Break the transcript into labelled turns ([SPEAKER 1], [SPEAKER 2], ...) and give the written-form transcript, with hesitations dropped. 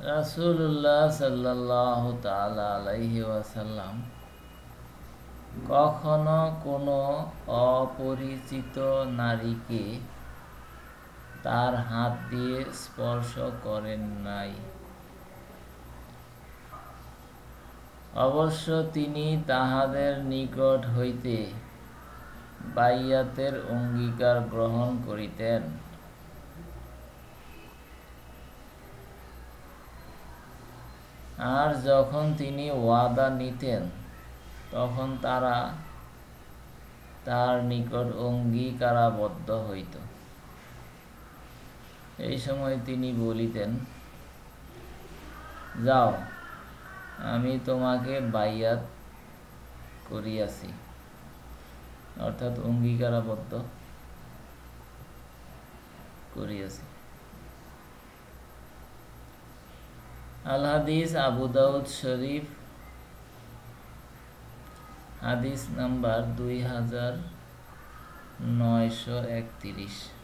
[SPEAKER 1] রাসূলুল্লাহ সাল্লাল্লাহু তাআলা আলাইহি ওয়াসাল্লাম কখনো কোনো অপরিচিত নারীকে তার হাত দিয়ে স্পর্শ করেন নাই। অবশ্য তিনি তাহাদের নিকট হইতে বাইয়াতের অঙ্গীকার গ্রহণ করিতেন। আর যখন তিনি ওয়াদা নিতেন তখন তারা তার নিকট অঙ্গীকারাবদ্ধ হইত। এই সময় তিনি বলিতেন, যাও, আমি তোমাকে বাইয়াত করিয়াছি, অর্থাৎ অঙ্গীকারাবদ্ধ করিয়াছি। আল হাদিস আবু দাউদ শরীফ, হাদিস নাম্বার 2931।